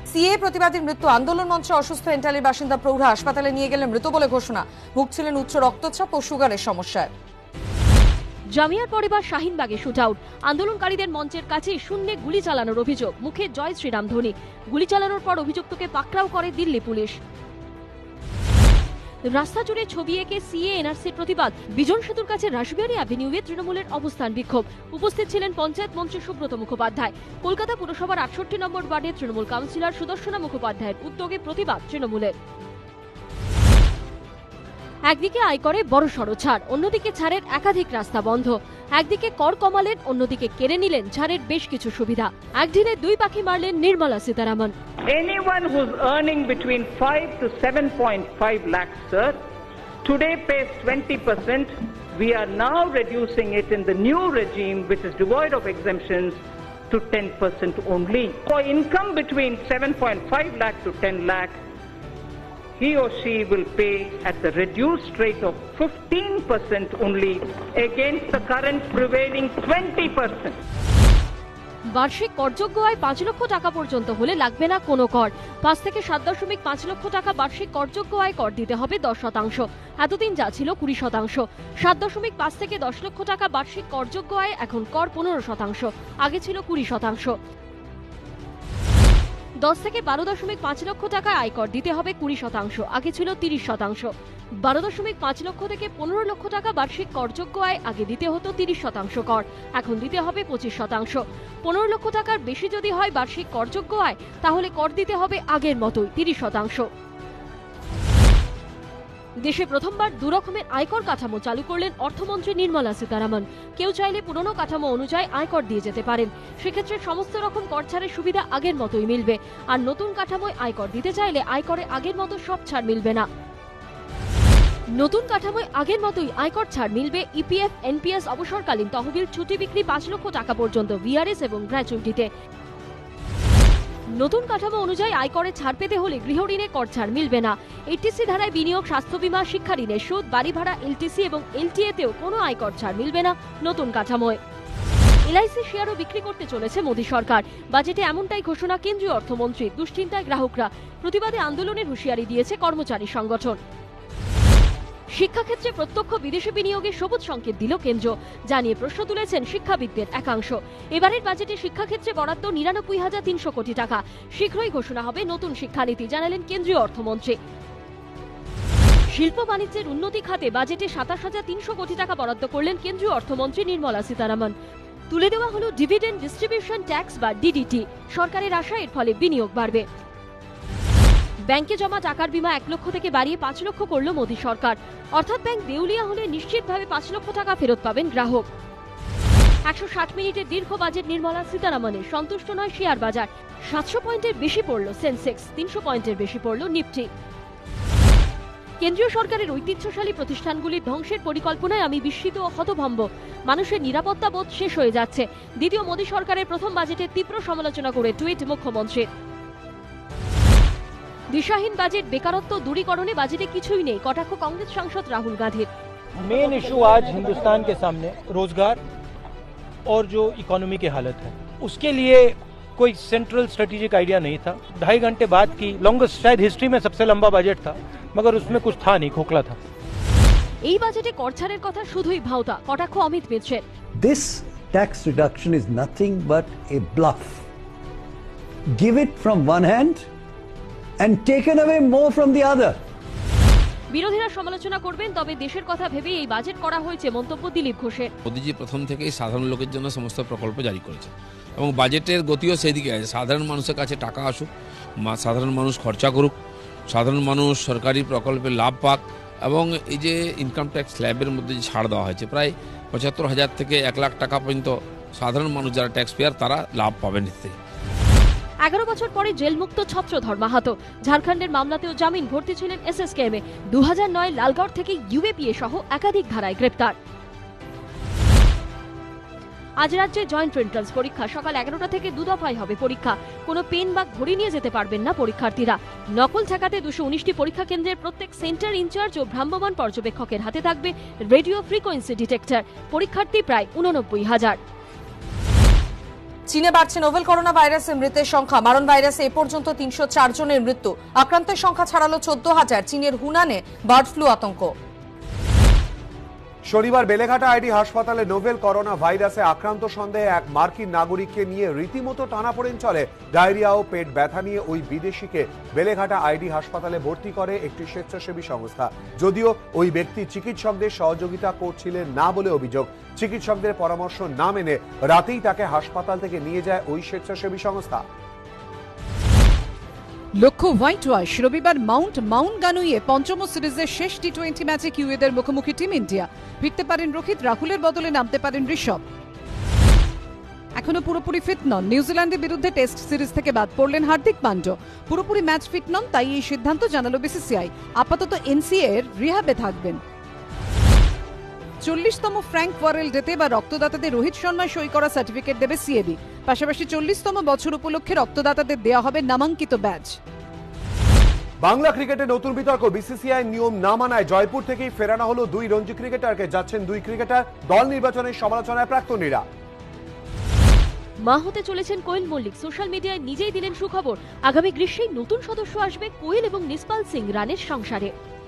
CA প্রতিবাদীর মৃত্যু, আন্দোলন মঞ্চে অসুস্থ এন্টালির বাসিন্দা প্রৌঢ়া হাসপাতালে নিয়ে গেলে মৃত বলে ঘোষণা। ভুগছিলেন উচ্চ রক্তচাপ ও সুগারের সমস্যায়। জামিয়ার পরিবার শাহিনবাগে শুট আউট, আন্দোলনকারীদের মঞ্চের কাছে শূন্যে গুলি চালানোর অভিযোগ, মুখে জয় শ্রীরাম ধ্বনি। গুলি চালানোর পর অভিযুক্তকে পাকড়াও করে দিল্লি পুলিশ। রাস্তা জুড়ে ছবি এঁকে সিএ এনআরসির প্রতিবাদ, বিজন সেতুর কাছে রাসবিহারী অ্যাভিনিউয়ে তৃণমূলের অবস্থান বিক্ষোভ। উপস্থিত ছিলেন পঞ্চায়েত মন্ত্রী সুব্রত মুখোপাধ্যায়। কলকাতা পুরসভার ৬৮ নম্বর ওয়ার্ডের তৃণমূল কাউন্সিলর সুদর্শনা মুখোপাধ্যায়ের উদ্যোগে প্রতিবাদ তৃণমূলের। একদিকে আয়করে বড়সড় ছাড়, অন্যদিকে ছাড়ের একাধিক রাস্তা বন্ধ। একদিকে কর কমালেন, অন্যদিকে কেড়ে নিলেন ছাড়ের বেশ কিছু সুবিধা। এক ঢিলে দুই পাখি মারলেন Nirmala Sitharaman. Anyone who's earning between 5 to 7.5 lakhs, sir, today pays 20%. We are now reducing it in the new regime, which is devoid of exemptions, to 10% only. For income between 7.5 lakh to 10 lakh, he or she will pay at the reduced rate of 15% only against the current prevailing 20%. বার্ষিক করযোগ্য আয় ৫ লক্ষ টাকা পর্যন্ত হলে লাগবে না কোনো কর। ৫ থেকে ৭.৫ লক্ষ টাকা বার্ষিক করযোগ্য আয় কর দিতে হবে ১০%। এতদিন যা ছিল ২০%। ৭.৫ থেকে ১০ লক্ষ টাকা বার্ষিক করযোগ্য আয় এখন কর ১৫%, আগে ছিল ২০%। ১০ থেকে ১২.৫ লক্ষ টাকা আয়কর দিতে হবে ২০%, আগে ছিল ৩০%। ১২.৫ লক্ষ থেকে ১৫ লক্ষ টাকা বার্ষিক করযোগ্য আয় আগে দিতে হতো ৩০% কর, এখন দিতে হবে ২৫%। ১৫ লক্ষ টাকার বেশি যদি হয় বার্ষিক করযোগ্য আয়, তাহলে কর দিতে হবে আগের মতোই ৩০%। দেশে প্রথমবার দুরকমের আয়কর কাঠামো চালু করলেন অর্থমন্ত্রী নির্মলা সীতারামন। কেউ চাইলে পুরনো কাঠামো অনুযায়ী আয়কর দিয়ে যেতে পারেন, সেক্ষেত্রে সমস্ত রকম কর ছাড়ের সুবিধা আগের মতোই মিলবে। আর নতুন কাঠামোয় আয়কর দিতে চাইলে আয়করে আগের মতো সব ছাড় মিলবে না। নতুন কাঠামোয় আগের মতোই আয়কর ছাড় মিলবে ইপিএফ, এনপিএস, অবসরকালীন তহবিল, ছুটি বিক্রি ৫ লক্ষ টাকা পর্যন্ত, ভিআরএস এবং গ্র্যাচুইটিতে। নতুন কাঠামো অনুযায়ী আয়করে ছাড় পেতে হলে গৃহঋণে কর ছাড় মিলবে না। এইটিসি ধারায় বিনিয়োগ, স্বাস্থ্য বীমা, শিক্ষা ঋণের সুদ, বাড়ি ভাড়া, এলটিসি এবং এলটিএতেও কোনো আয়কর ছাড় মিলবে না নতুন কাঠামোয়। এলআইসি শেয়ারও বিক্রি করতে চলেছে মোদী সরকার। বাজেটে এমনটাই ঘোষণা কেন্দ্রীয় অর্থমন্ত্রী। দুশ্চিন্তায় গ্রাহকরা, প্রতিবাদে আন্দোলনের হুঁশিয়ারি দিয়েছে কর্মচারী সংগঠন। শিক্ষাক্ষেত্রে প্রত্যক্ষ বিদেশি বিনিয়োগে সবুজ সংকেত দিল কেন্দ্র, জানিয়ে প্রশ্ন তুলেছেন শিক্ষাবিদদের একাংশ। এবারের বাজেটে শিক্ষাক্ষেত্রে বরাদ্দ ৯৯,৩০০ কোটি টাকা। শীঘ্রই ঘোষণা হবে নতুন শিক্ষানীতি, জানালেন কেন্দ্রীয় অর্থমন্ত্রী। শিল্প বাণিজ্যের উন্নতি খাতে বাজেটে ২৭,৩০০ কোটি টাকা বরাদ্দ করলেন কেন্দ্রীয় অর্থমন্ত্রী নির্মলা সীতারামন। তুলে দেওয়া হলো ডিভিডেন্ড ডিস্ট্রিবিউশন ট্যাক্স বা ডিডিটি। সরকারের আশা এর ফলে বিনিয়োগ বাড়বে। ব্যাংকে জমা টাকার বীমা ১ লক্ষ থেকে বাড়িয়ে ৫ লক্ষ করল মোদী সরকার। অর্থাৎ ব্যাংক দেউলিয়া হলে নিশ্চিতভাবে ৫ লক্ষ টাকা ফেরত পাবেন গ্রাহক। ১৬০ মিনিটের দীর্ঘ বাজেট নির্মলা সীতারামনের, সন্তুষ্ট নয় শেয়ার বাজার। ৭০০ পয়েন্টের বেশি পড়ল সেন্সেক্স, ৩০০ পয়েন্টের বেশি পড়ল নিফটি। কেন্দ্রীয় সরকারের ঐতিহ্যশালী প্রতিষ্ঠানগুলির ধ্বংসের পরিকল্পনায় আমি বিস্মিত ও হতভম্ব। মানুষের নিরাপত্তা বোধ শেষ হয়ে যাচ্ছে। দ্বিতীয় মোদী সরকারের প্রথম বাজেটের তীব্র সমালোচনা করে টুইট মুখ্যমন্ত্রীর। দিশাহীন বাজেট, বেকারত্ব দূরীকরণে বাজেটে কিছুই নেই, কটাক্ষ कांग्रेस सांसद राहुल गांधी। मेन इशू आज हिंदुस्तान के सामने रोजगार और जो इकोनॉमी की हालत है, उसके लिए कोई सेंट्रल स्ट्रेटेजिक आइडिया नहीं था। 2.5 घंटे बाद की लॉन्गेस्ट, शायद हिस्ट्री में सबसे लंबा बजट था, मगर उसमें कुछ था नहीं, खोखला था। এই বাজেটে কর ছাড়ের কথা শুধুই ভাওতা, কটাক্ষ অমিত মিত্রের। This tax reduction is nothing but a bluff. Give it from one hand and taken away more from the other. বিরোধীরা সমালোচনা করবেন, তবে দেশের কথা ভেবেই এই বাজেট করা হয়েছে, মন্তব্য দিলীপ ঘোষের। মোদীজি প্রথম থেকেই সাধারণ লোকের জন্য সমস্ত প্রকল্প জারি করেছে এবং বাজেটের গতিও সেদিকে আছে। সাধারণ মানুষের কাছে টাকা আসুক, সাধারণ মানুষ খরচা করুক, সাধারণ মানুষ সরকারি প্রকল্পে লাভ পাক এবং এই যে ইনকাম ট্যাক্স স্ল্যাবের মধ্যে যে ছাড় দেওয়া হয়েছে প্রায় ৭৫,০০০ থেকে ১ লাখ টাকা পর্যন্ত সাধারণ মানুষ যারা ট্যাক্স পেয়ার তারা লাভ পাবেন এতে। ১১ বছর পরে জেলমুক্ত ছত্রধর মাহাতো। ঝাড়খণ্ডের মামলাতেও জামিন, ভর্তি ছিলেন এসএসকেএমে। ২০০৯ লালগড় থেকে ইউএপিএ সহ একাধিক ধারায় গ্রেপ্তার। আজ রাজ্যে জয়েন্ট এন্ট্রান্স পরীক্ষা। সকাল ১১টা থেকে ২ দফায় হবে পরীক্ষা। কোনো পেন বা ঘড়ি নিয়ে যেতে পারবেন না পরীক্ষার্থীরা। নকল ঠেকাতে ২১৯টি পরীক্ষা কেন্দ্রের প্রত্যেক সেন্টার ইনচার্জ ও ভ্রাম্যমাণ পর্যবেক্ষকের হাতে থাকবে রেডিও ফ্রিকোয়েন্সি ডিটেক্টর। পরীক্ষার্থী প্রায় ৮৯,০০০। চীনে বাড়ছে নোভেল করোনা ভাইরাসে মৃতের সংখ্যা। মারণ ভাইরাসে এ পর্যন্ত 304 জনের মৃত্যু। আক্রান্তের সংখ্যা ছাড়ালো 14,000। চীনের হুনানে বার্ড ফ্লু আতঙ্ক। শনিবার বেলেঘাটা আইডি হাসপাতালে নোভেল করোনা ভাইরাসে আক্রান্ত সন্দেহে এক মার্কিন নাগরিককে নিয়ে রীতিমতো টানাপোড়েন চলে। ডায়রিয়া ও পেট ব্যথা নিয়ে ওই বিদেশিকে বেলেঘাটা আইডি হাসপাতালে ভর্তি করে একটি স্বেচ্ছাসেবী সংস্থা। যদিও ওই ব্যক্তি চিকিৎসকদের সহযোগিতা করছিলেন না বলে অভিযোগ। চিকিৎসকদের পরামর্শ না মেনে রাতেই তাকে হাসপাতাল থেকে নিয়ে যায় ওই স্বেচ্ছাসেবী সংস্থা। লক্ষ্য হোয়াইট ওয়াশ। রবিবার মাউন্ট গানুইয়ে পঞ্চম সিরিজের শেষ টি20 ম্যাচে কিউএদের মুখোমুখি টিম ইন্ডিয়া। ফিরতে পারেন রোহিত, রাহুলের বদলে নামতে পারেন ঋষভ। এখনো পুরোপুরি ফিট নন। নিউজিল্যান্ডের বিরুদ্ধে টেস্ট সিরিজ থেকে বাদ পড়লেন হার্দিক পান্ডিয়া। পুরোপুরি ম্যাচ ফিট নন, তাই এই সিদ্ধান্ত জানালো বিসিসিআই। আপাতত এনসিএ এর রিহ্যাবে থাকবেন। 40তম ফ্র্যাঙ্ক ওয়ারেল ডেতে বা রক্তদাতাদের রোহিত শর্মার সই করা সার্টিফিকেট দেবে সিএবি। পাশাপাশি 40তম বছর উপলক্ষে রক্তদাতাদের দেওয়া হবে নামাঙ্কিত ব্যাজ। বাংলা ক্রিকেটে নতুন বিতর্ক। বিসিসিআই নিয়ম না মানায় জয়পুর থেকেই ফেরানো হলো 2 রঞ্জি ক্রিকেটারকে। যাচ্ছেন 2 ক্রিকেটার। দল নির্বাচনের সমালোচনায় প্রাক্তনীরা। মা হতে চলেছেন কোয়েল মল্লিক। সোশ্যাল মিডিয়ায় নিজেই দিলেন সুখবর। আগামী গ্রীষ্মেই নতুন সদস্য আসবে কোয়েল এবং নিসপাল সিং রানের সংসারে।